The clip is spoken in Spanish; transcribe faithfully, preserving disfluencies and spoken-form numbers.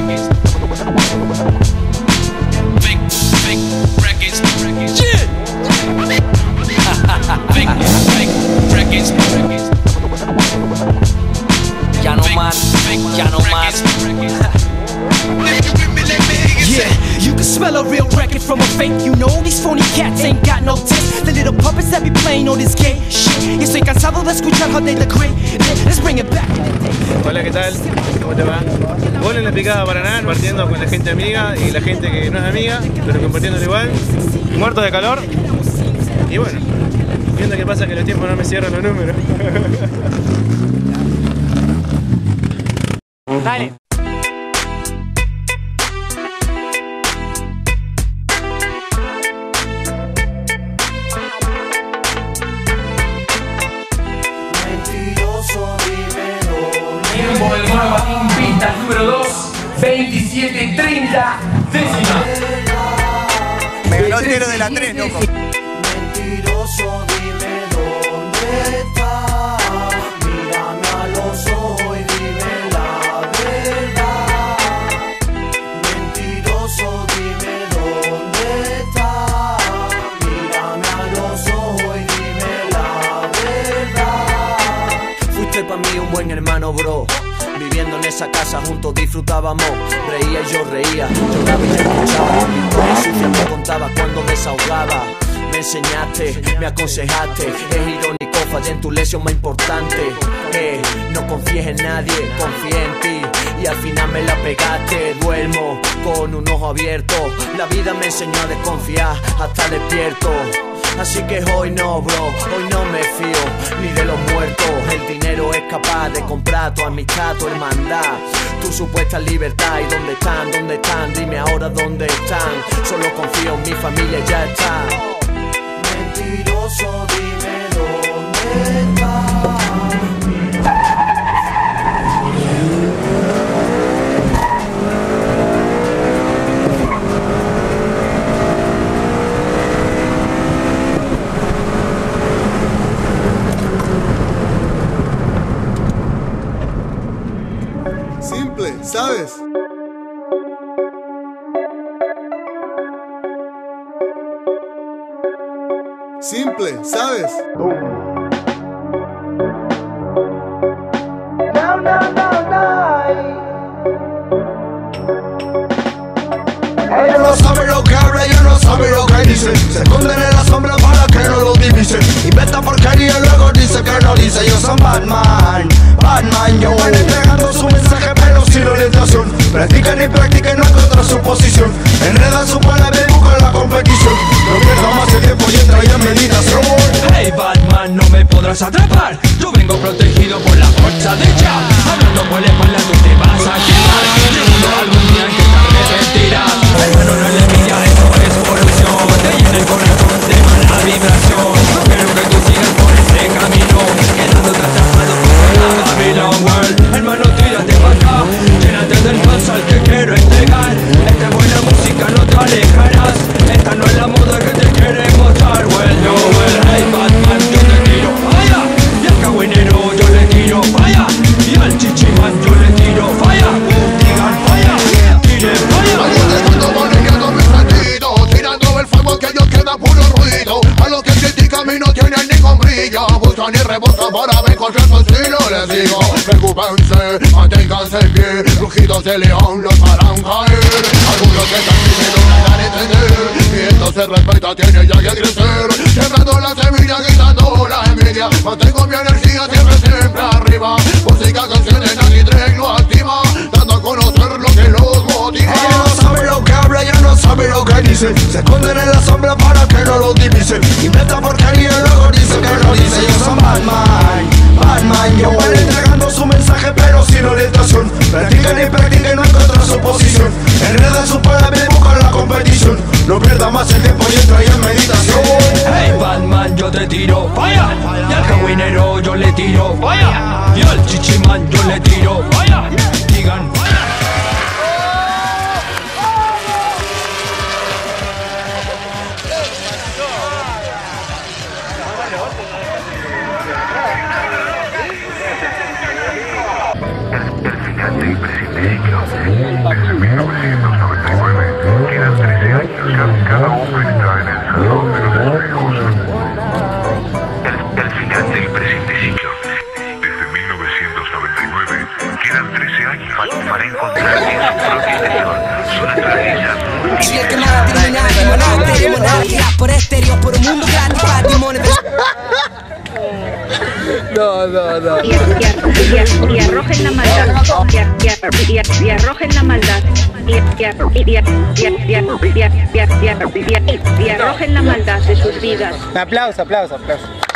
Big, big records, records. Yeah. Big, big records, records. Ya no más, ya no más. Yeah, you can smell a real record from a fake. You know these phony cats ain't got no taste. The little puppets that be playing all this gay shit. Y estoy cansado de escuchar how they degrade. Let's bring it back. Hola, ¿qué tal? ¿Cómo te va? Vos en la Picada Paraná, compartiendo con la gente amiga y la gente que no es amiga, pero compartiéndolo igual, muerto de calor. Y bueno, viendo qué pasa que los tiempos no me cierran los números. Dale. Tiempo del Marketing Pista número dos, veintisiete treinta décimas. Me ganó el tiro de la tres, loco. Mentiroso, dime dónde estás. Mírame a los ojos y dime la verdad. Mentiroso, dime dónde estás. Mírame a los ojos y dime la verdad. Fuiste pa' mí un buen hermano, bro. Viviendo en esa casa juntos disfrutábamos. Reía y yo reía, lloraba y te escuchaba. Mi historia sucia me contaba cuando desahogaba. Me enseñaste, me aconsejaste. Es irónico, fallé en tu lección más importante. Eh, no confíes en nadie, confía en ti. Y al final me la pegaste. Duermo con un ojo abierto. La vida me enseñó a desconfiar, hasta despierto. Así que hoy no, bro, hoy no me fío ni de los muertos. El dinero es capaz de comprar tu amistad, tu hermandad, tu supuesta libertad. ¿Y dónde están? ¿Dónde están? Dime ahora dónde están. Solo confío en mi familia, ya está. Mentiroso, dime dónde estás. Simple, ¿sabes? Simple, ¿sabes? No, no, no, no. Ella no sabe lo que habla, ella no sabe lo que dice. Se esconden en la sombra para que no lo divisen. Inventa porquería y luego dice que no dice. Ellos son Batman, Batman. Yo van entregando su mensaje pero sin orientación. Practican y practican, no encuentran su posición. Enredan su pueblo y buscan la competición. No pierdan más el tiempo y entra ya en meditación. Hey Batman, no me podrás atrapar. Yo vengo protegido por la fuerza de Ya. Hablando por la espalda tú te vas a quedar. Llegando algún día en que te arrepentirás. Hermano, no le envidia, esto es evolución. Te llena el corazón de mala vibración. No quiero que tú sigas por ese camino, quedando atrapado por la Babylon World. Hermano, tírate para acá, llénate del pasal que quiero entregar. Esta es buena música, no te alejarás. Esta no es la moda que te quieren mostrar. Well, yo, well, hey Batman, yo te tiro falla. Y al cagüinero yo le tiro falla. Y al chichimán yo le tiro falla. Digan falla, tiren falla. Tirando el fuego que ellos queda puro ruido. A los que critican a mí no tienen ningún brillo. Buscan y rebotan para ver con su estilo. Les digo, preocúpense, manténganse en pie. Rugidos de león los harán caer. Algunos que están diciendo no dan a entender. Y esto se respeta, tiene ya que crecer. Sembrando la semilla, quitando la envidia. Mantengo mi energía siempre, siempre arriba. Música, canciones, aquí Drake lo activa. Dando a conocer lo que los motiva. Ella no sabe lo que habla, ella no sabe lo que dice. Se esconden en la sombra para que no lo divisen. Inventa porquería y luego dice que no dice. Ellos son Batman, Batman. Yo van entregando su mensaje pero sin orientación. Practican y practican y no encuentran su posición. Enredan su pueblo y buscan la competición. No pierda más el tiempo y entra ya en meditación. Hey Batman, yo te tiro falla. Y al cagüinero yo le tiro falla. Y al chichimán yo le tiro falla. Digan falla. El gigante brasileño. Si el que más criminal, limonada, limonada, por estéreo, por un mundo gratis, patrimonio. No, no, no. Y, y, y, y arrojen la maldad. Y, y, y, y arrojen la maldad. Y, y, y, y, y, y arrojen la maldad de sus vidas. Aplauso, aplauso, aplauso.